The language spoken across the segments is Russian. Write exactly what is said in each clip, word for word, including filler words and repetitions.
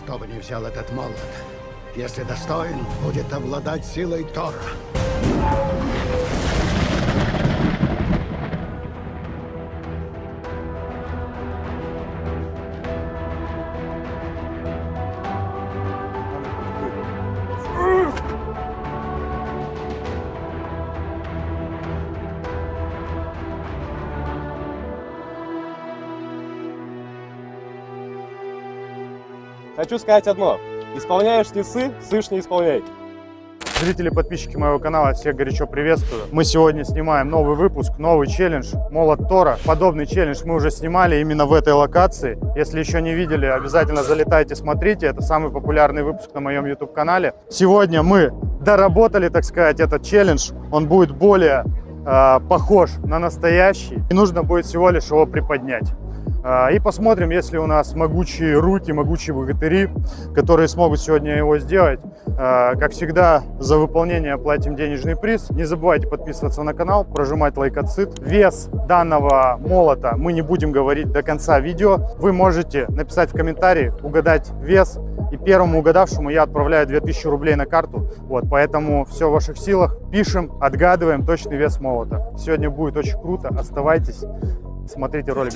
кто бы ни взял этот молот, если достоин, будет обладать силой Тора. Хочу сказать одно. Исполняешь не сы, сышь не исполняй. Зрители, подписчики моего канала, всех горячо приветствую. Мы сегодня снимаем новый выпуск, новый челлендж «Молот Тора». Подобный челлендж мы уже снимали именно в этой локации. Если еще не видели, обязательно залетайте, смотрите. Это самый популярный выпуск на моем YouTube-канале. Сегодня мы доработали, так сказать, этот челлендж. Он будет более э, похож на настоящий. И нужно будет всего лишь его приподнять. И посмотрим, если у нас могучие руки, могучие богатыри, которые смогут сегодня его сделать. Как всегда, за выполнение платим денежный приз. Не забывайте подписываться на канал, прожимать лайкоцит. Вес данного молота мы не будем говорить до конца видео. Вы можете написать в комментарии, угадать вес. И первому угадавшему я отправляю две тысячи рублей на карту. Вот, поэтому все в ваших силах. Пишем, отгадываем точный вес молота. Сегодня будет очень круто. Оставайтесь. Смотрите ролик.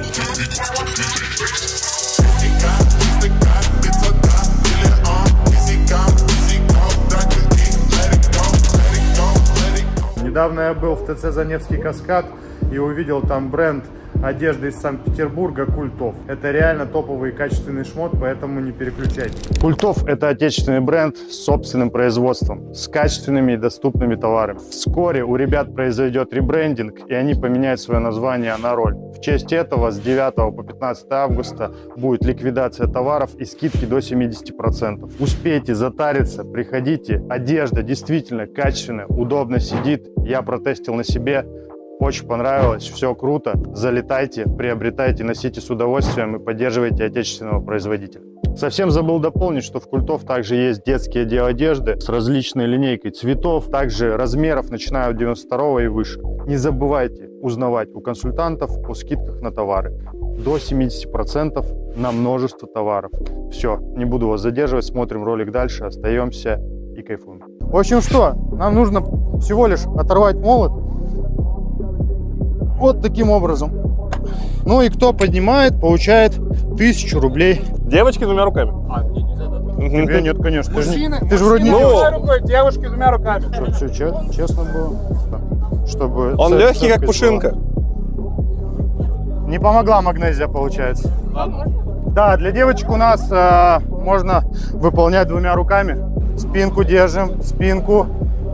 Недавно я был в ТЦ «Заневский Каскад» и увидел там бренд одежды из Санкт-Петербурга «Культов». Это реально топовый и качественный шмот, поэтому не переключайтесь. «Культов» — это отечественный бренд с собственным производством, с качественными и доступными товарами. Вскоре у ребят произойдет ребрендинг, и они поменяют свое название на «Роль». В честь этого с девятого по пятнадцатое августа будет ликвидация товаров и скидки до семидесяти процентов. Успейте затариться, приходите. Одежда действительно качественная, удобно сидит. Я протестил на себе. Очень понравилось, все круто. Залетайте, приобретайте, носите с удовольствием и поддерживайте отечественного производителя. Совсем забыл дополнить, что в «Культов» также есть детский отдел одежды с различной линейкой цветов, также размеров, начиная от девяносто второго и выше. Не забывайте узнавать у консультантов о скидках на товары. До семидесяти процентов на множество товаров. Все, не буду вас задерживать, смотрим ролик дальше, остаемся и кайфуем. В общем, что? Нам нужно всего лишь оторвать молот. Вот таким образом. Ну и кто поднимает, получает тысячу рублей. Девочки двумя руками. А, мне нельзя, да? Тебе нет, конечно. Мужчины, ты же вроде не двумя рукой, девушки двумя руками. Чтобы все честно, честно было. Чтобы он легкий, как пушинка. Была. Не помогла магнезия, получается. Да, для девочек у нас э, можно выполнять двумя руками. Спинку держим, спинку.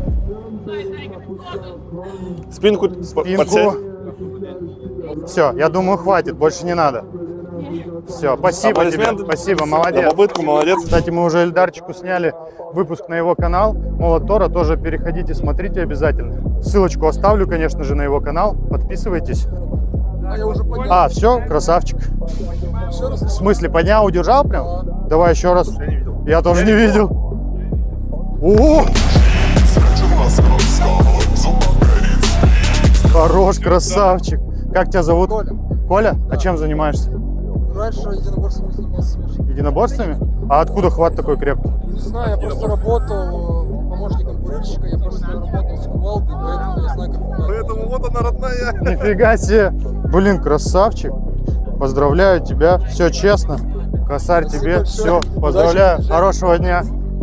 Спинку, спинку. Все, я думаю, хватит, больше не надо. Все, спасибо тебе, спасибо, молодец. За попытку, молодец. Кстати, мы уже Эльдарчику сняли выпуск на его канал «Молот Тора», тоже переходите, смотрите обязательно. Ссылочку оставлю, конечно же, на его канал, подписывайтесь. А, я уже поднял. А, все, красавчик. В смысле, поднял, удержал прям? А. Давай еще раз. Я тоже не видел. О! Хорош, красавчик. Как тебя зовут? Коля. Коля? Да. А чем занимаешься? Раньше единоборствами занимался. Единоборствами? А откуда хват такой крепкий? Не знаю, я просто работал помощником курильщика, я просто работал с кувалдой, поэтому я знаю, как... Поэтому вот она родная. Нифига себе. Блин, красавчик. Поздравляю тебя. Все честно. Косарь Спасибо, тебе. Все. Поздравляю. Удачи. Хорошего дня.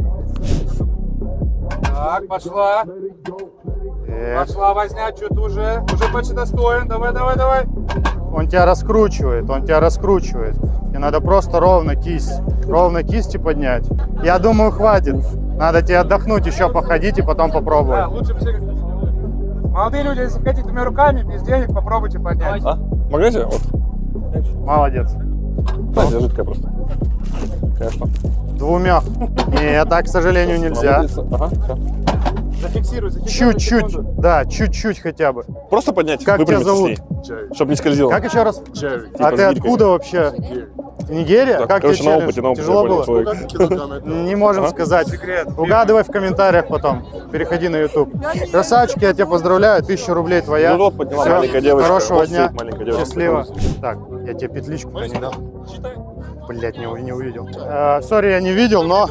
Так, пошла. Пошла возня, что-то уже, уже почти достоин. Давай, давай, давай. Он тебя раскручивает, он тебя раскручивает. И надо просто ровно кисть, ровно кисти поднять. Я думаю, хватит. Надо тебе отдохнуть, еще походить и потом попробовать. Да, лучше все... Молодые люди, если хотите двумя руками, без денег, попробуйте поднять. А? Могите? Вот. Молодец. Да, жидкая просто. Конечно. Двумя. Нет, так, к сожалению, нельзя. Ага, все. Зафиксируй, зафиксируй. Чуть-чуть, да, чуть-чуть хотя бы. Просто поднять, как тебя зовут? Чтобы не скользило. Как еще раз? Джерри. А ты откуда вообще? Нигерия? Да, как короче, тебе на опыте, на опыте, Тяжело было? Человек. Не можем а? сказать. Секрет. Угадывай в комментариях потом. Переходи на YouTube. Красавчики, я тебя поздравляю. Тысяча рублей твоя. Ну, вот, подняла Все. маленькая девочка. Хорошего вот дня. Маленькая девочка. Счастливо. Так, я тебе петличку не дал. Блять, не, не увидел. Э, Сори, я не видел, но...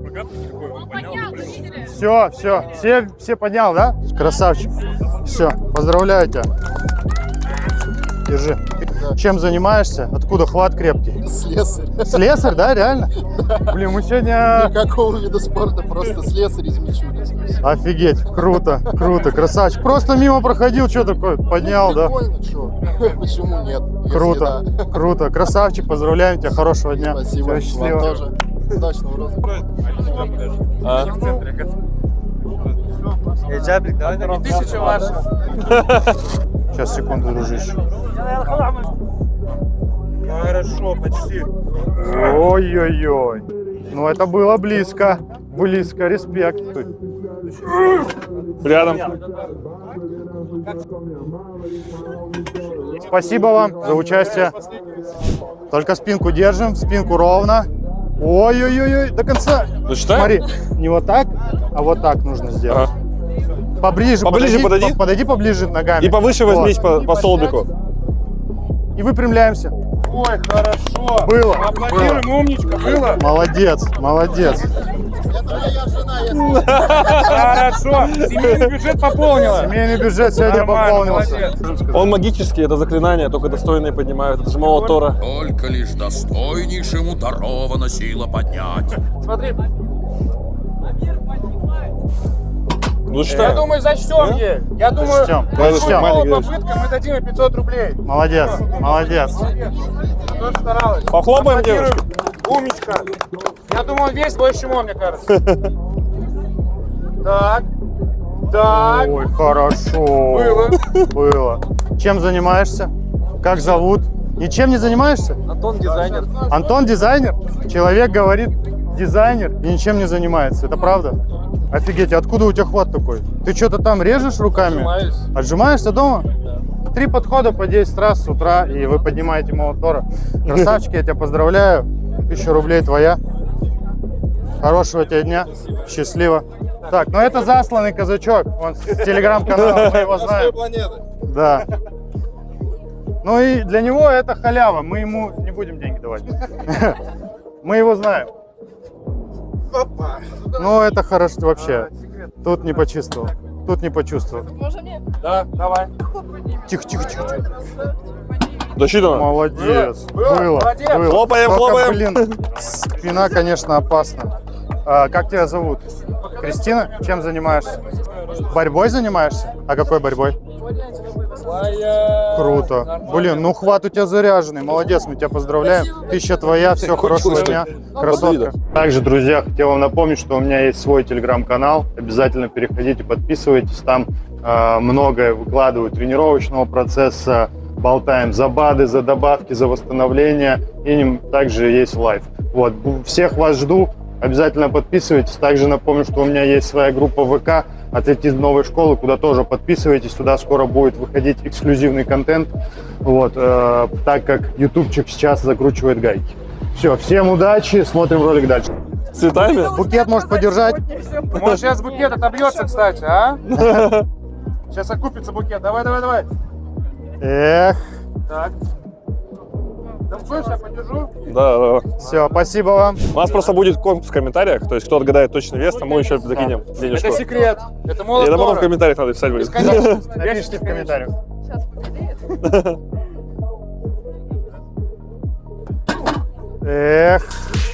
Все, все, все, все поднял, да? Красавчик. Все, поздравляю тебя. Держи. Да. Чем занимаешься? Откуда хват крепкий? Слесарь. Слесарь, да, реально? Да. Блин, мы сегодня... Никакого вида спорта, просто слесарь из Мичуринска. Офигеть, круто, круто, красавчик. Просто мимо проходил, что такое, поднял, ну, да? Прикольно, что? Почему нет? Круто, да. Круто, красавчик, поздравляем тебя, хорошего дня. Спасибо, всего счастливо. вам тоже. Удачного розыгрыша. А? Тысяча ваша. Сейчас, секунду, дружище. Хорошо, почти. Ой-ой-ой. Ну, это было близко. Близко, респект. Рядом. Спасибо вам за участие. Только спинку держим, спинку ровно. Ой-ой-ой, до конца. Ну, считай. Смотри, не вот так, а вот так нужно сделать. Ага. Поближе, Поближе подойди, подойди. по- подойди поближе ногами. И повыше Вот. возьмись по, по столбику. И выпрямляемся. Ой, хорошо. Было. Аплодируем, умничка, было. Молодец, молодец. Это моя жена, если... Хорошо. Семейный бюджет пополнила. Семейный бюджет сегодня Нормально, пополнился. молодец. Он магический, это заклинание, только достойные поднимают. Это же молот Тора. Только лишь достойнейшему дарована сила поднять. Смотри, Ну, я считай. думаю, зачтем ей. Я думаю, Зачтем, за зачтем. новую попытку мы дадим ей пятьсот рублей. Молодец, молодец. Молодец. Тоже старалась. Похлопаем, Аплодируем. Умничка. Я думаю, он весь больше, чем он, мне кажется. Так. Так. Ой, хорошо. Было. Было. Чем занимаешься? Как зовут? Ничем не занимаешься? Антон дизайнер. Антон дизайнер? Человек говорит дизайнер и ничем не занимается. Это правда? Офигеть, откуда у тебя хват такой? Ты что-то там режешь руками? Отжимаюсь. Отжимаешься дома? Да. Три подхода по десять раз с утра, и вы поднимаете молот Тора. Красавчик, я тебя поздравляю. Тысяча рублей твоя. Хорошего тебе дня. Счастливо. Так, ну это засланный казачок. Он с телеграм-канала, мы его знаем. Да. Ну и для него это халява. Мы ему не будем деньги давать. Мы его знаем. Ну это хорошо вообще. Тут не почувствовал. Тут не почувствовал. Да, давай. Тихо, тихо, тихо. тихо. Засчитано. Молодец. Было, Было. молодец. было. Хлопаем, Только, хлопаем. блин, спина, конечно, опасна. А, как тебя зовут? Кристина? Чем занимаешься? Борьбой занимаешься? А какой борьбой? Круто. Блин, ну хват у тебя заряженный. Молодец, мы тебя поздравляем. Тысяча твоя, все, хорошего дня. Красотка. Также, друзья, хотел вам напомнить, что у меня есть свой телеграм-канал. Обязательно переходите, подписывайтесь. Там э, многое выкладываю тренировочного процесса. Болтаем за БАДы, за добавки, за восстановление. И также есть лайв. Вот. Всех вас жду. Обязательно подписывайтесь. Также напомню, что у меня есть своя группа ВК «Атлетизм новой школы», куда тоже подписывайтесь. Туда скоро будет выходить эксклюзивный контент. Вот, э, так как ютубчик сейчас закручивает гайки. Все, всем удачи, смотрим ролик дальше. Цветами? Букет может подержать? Может, сейчас букет отобьется, кстати, а? Сейчас окупится букет. Давай, давай, давай. Эх. Так. Да хочешь, я подержу? Да, да. Все, спасибо вам. У нас просто будет конкурс в комментариях, то есть кто отгадает точный вес, тому еще закинем денежку. Это секрет. Это И молот это потом в Тора. комментариях надо писать будет. Конечно. Напишите в комментариях. Сейчас победит. Эх.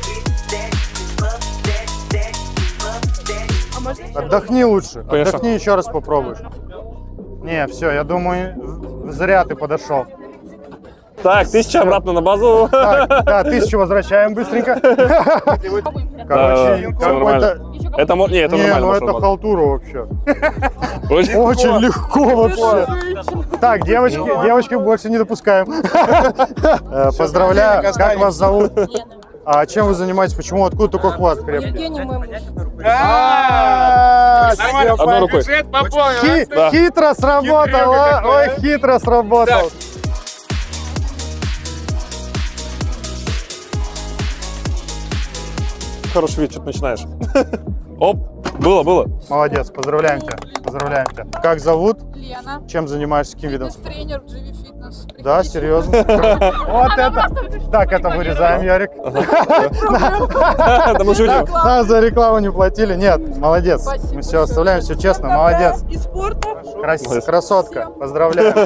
Отдохни лучше. Конечно. Отдохни, еще раз попробуй. Не, все, я думаю, зря ты подошел. Так, тысяча обратно на базу. Так, да, тысячу возвращаем быстренько. Да, Короче, всё нормально. какой-то... Это, мо- не, это Не, нормально. ну пошел это базу. халтура вообще. Очень- Очень легко вообще. Так, девочки, девочки больше не допускаем. Э, Поздравляю. Как вас зовут? А чем вы занимаетесь? Почему? Откуда такой хват крепкий? Евгений, мой муж. А, Нормально, всё, Одной рукой. бюджет пополнил. Хи- Да. Хитро сработал, а? какой, Ой, хитро сработал. Так. Хороший вид, что-то начинаешь. Оп, было, было. Молодец, поздравляем тебя, поздравляем тебя. Как зовут? Лена. Чем занимаешься, каким видом? Фитнес-тренер в джи ви Fitness. сейчас. Да, серьезно. Вот это. Так, это вырезаем, Ярик. Да мы шутим. Нас за рекламу не платили. Нет, молодец. Мы все оставляем, все честно, молодец. И спорта. Крас- Красотка. Поздравляю.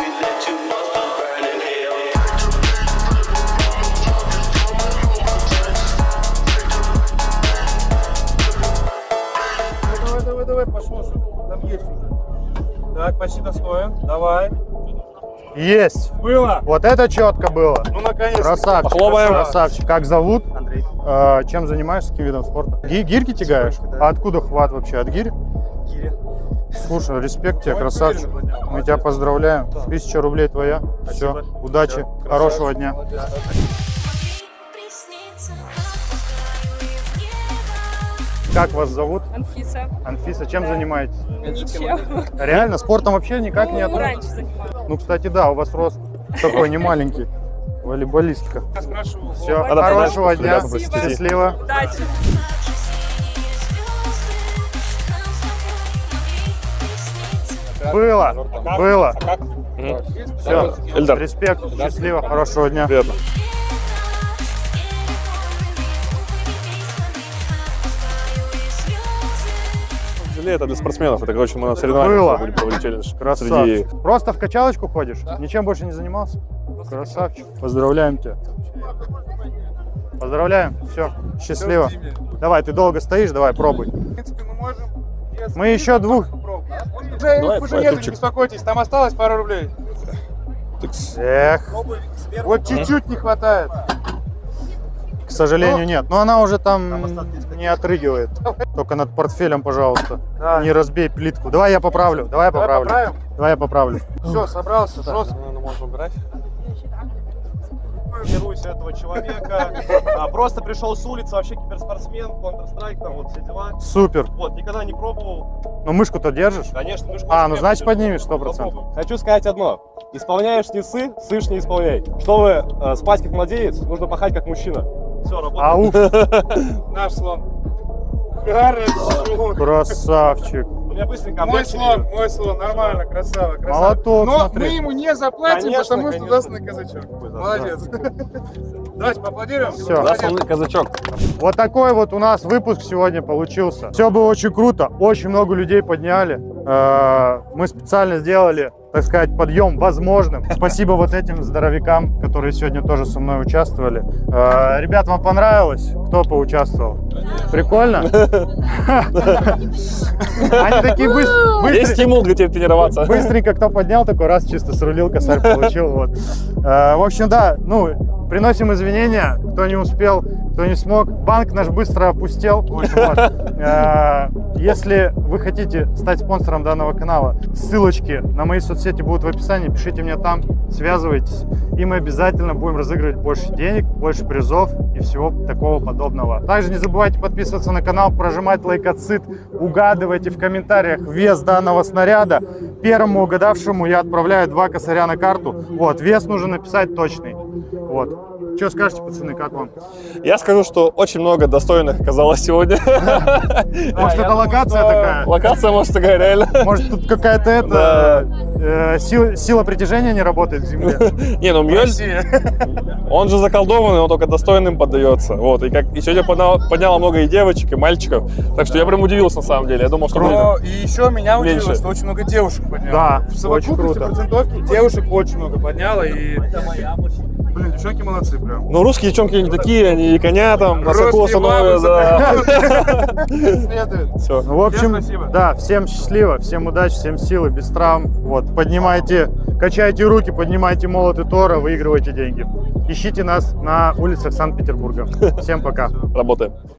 Давай, давай, давай, пошло. Там есть уже. Так, почти достоин. Давай. Есть. Было. Вот это четко было. Ну, наконец-то. Красавчик. Похлопаем. Красавчик. Как зовут? Андрей. Э, чем занимаешься, каким видом спорта? Ги- гирьки тягаешь? А откуда хват вообще? От гири? Гири. Слушай, респект тебе, Ой, красавчик. уверенно поднял. Мы тебя поздравляем. Тысяча рублей твоя. Все. Спасибо. Удачи. Всё. Хорошего дня. Как вас зовут? Анфиса. Анфиса, чем занимаетесь? Ничем. Реально, спортом вообще никак не Ну, относитесь? раньше занималась. Ну, кстати, да, у вас рост такой не маленький. Волейболистка. Я спрашиваю. Все, Ладно, хорошего подальше, дня. спасибо. Спасибо. Счастливо. Удачи. Было, было. Все, Эльдар. респект, счастливо, хорошего дня. Приятно. Это для спортсменов. Это, короче, мы на соревнованиях Было. будем проводить челлендж. Красавчик. Среди... Просто в качалочку ходишь? Ничем больше не занимался? Красавчик. Поздравляем тебя. Поздравляем. Все, счастливо. Давай, ты долго стоишь, давай, пробуй. В принципе, мы можем. Если Мы еще двух. Уже, Давай, Ну, давай, ну, уже нет, не тупчик. Беспокойтесь, там осталось пару рублей. Эх, Вот чуть-чуть не хватает. к сожалению, нет. Но она уже там не отрыгивает. Только над портфелем, пожалуйста. Да. Не разбей плитку. Давай я поправлю. Давай я Давай поправлю. поправим. Давай я поправлю. Все, собрался, жестко. Можно убирать. Тренируюсь этого человека. А, просто пришел с улицы, вообще киберспортсмен, Counter-Strike, там вот все дела. Супер. Вот, никогда не пробовал. Ну мышку-то держишь? Конечно, мышку А, ну я значит буду. поднимешь сто процентов. Попробуем. Хочу сказать одно. Исполняешь не сы, сышь не исполняй. Чтобы э, спать как младенец, нужно пахать как мужчина. Все, работает. Ауф, Наш слон. Хорошо. красавчик. У меня быстренько Мой объект слон, мой слон, нормально, красава, красава. Молоток, Но смотри. мы ему не заплатим, Конечно, потому что конечно. даст на казачок. Молодец. Давайте поаплодируем. Всё. Молодец. Казачок. Вот такой вот у нас выпуск сегодня получился. Все было очень круто, очень много людей подняли. Э, Мы специально сделали, так сказать, подъем возможным. Спасибо вот этим здоровякам, которые сегодня тоже со мной участвовали. Э, Ребят, вам понравилось? Кто поучаствовал? Прикольно? Они такие быс- Есть быстрые. стимул для тебя тренироваться. Быстренько кто поднял, такой раз чисто срулил, косарь получил. Вот. Э, В общем, да, ну, приносим извинения, кто не успел, кто не смог. Банк наш быстро опустел. Вот. Э, Если вы хотите стать спонсором данного канала, ссылочки на мои соцсети будут в описании. Пишите мне там, связывайтесь. И мы обязательно будем разыгрывать больше денег, больше призов и всего такого подобного. Также не забывайте подписываться на канал, прожимать лайкоцит, угадывайте в комментариях вес данного снаряда. Первому угадавшему я отправляю два косаря на карту. Вот, вес нужно написать точный. Вот. Что скажете, пацаны, как вам? Я скажу, что очень много достойных оказалось сегодня. Может, это локация такая? Локация, может, такая реально. Может, тут какая-то это э, сила, сила притяжения не работает к земле? Не, ну Мьёль, он же заколдованный, он только достойным поддается. Вот, и, как, и сегодня поднял, подняло много и девочек, и мальчиков. Так что я прям удивился, на самом деле. Я думал, что Но будет и еще меня удивило, меньше. что очень много девушек подняло. Да, В очень совокупности круто. процентовки девушек очень много подняло. И... Блин, девчонки молодцы прям. Ну, русские девчонки не такие, они и коня там на соку Русские бабы становятся. Следует. Все. Ну, в общем, Всем спасибо. да, всем счастливо, всем удачи, всем силы, без травм. Вот, поднимайте, качайте руки, поднимайте молоты Тора, выигрывайте деньги. Ищите нас на улицах Санкт-Петербурга. Всем пока. Работаем.